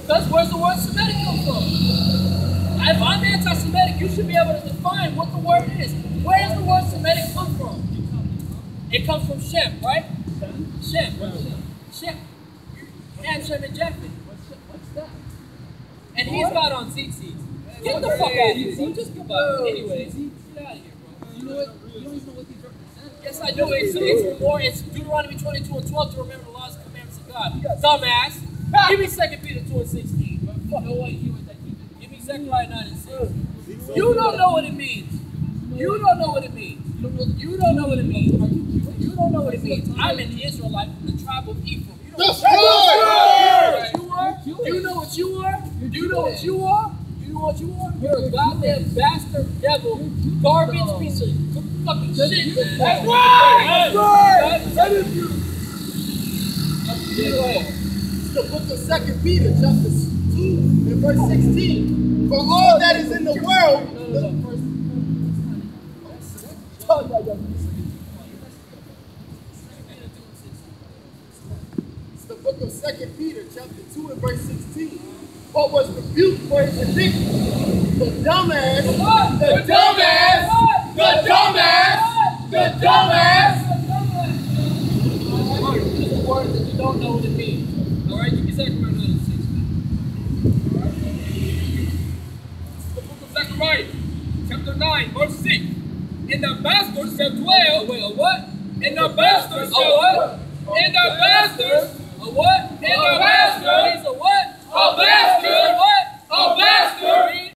Because where's the word Semitic come from? If I'm anti-Semitic, you should be able to define what the word is. Where does the word Semitic come from? It comes from Shem, right? Shem. Shem. Ham, Shem, and Japheth. What's that? And he's got on tzitzit. Get the fuck out of here, bro. Just go back. Anyways, get out of here, bro. You know what? You don't even know what these represent. Yes, I do. It's more. It's Deuteronomy 22:12 to remember the laws and commandments of God. Dumbass. Give me 2 Peter 2:16. No idea what that means. Give me Zechariah 9:6. You don't know what it means. You don't know what it means. You don't know what it means. You don't know what it means. I'm an Israelite from the tribe of Ephraim. You know what you are? You know what you are? You know what you are? You know what you are? You're a goddamn bastard, devil, garbage piece of fucking shit, man. That's right! That is you. It's the book of 2 Peter, chapter 2, and verse 16. For all that is in the world. It's the book of 2 Peter, chapter 2, and verse 16. What was rebuked for his iniquity? The dumbass. The dumbass. The dumbass. The dumbass. This is a word that you don't know what it means. Alright, give me Zechariah 9:6. Alright? The book of Zechariah, chapter 9, verse 6. And the bastards shall dwell. Wait, a what? And the bastards shall what? And the bastards. A what? And the bastards. A what? A bastard. What? A bastard.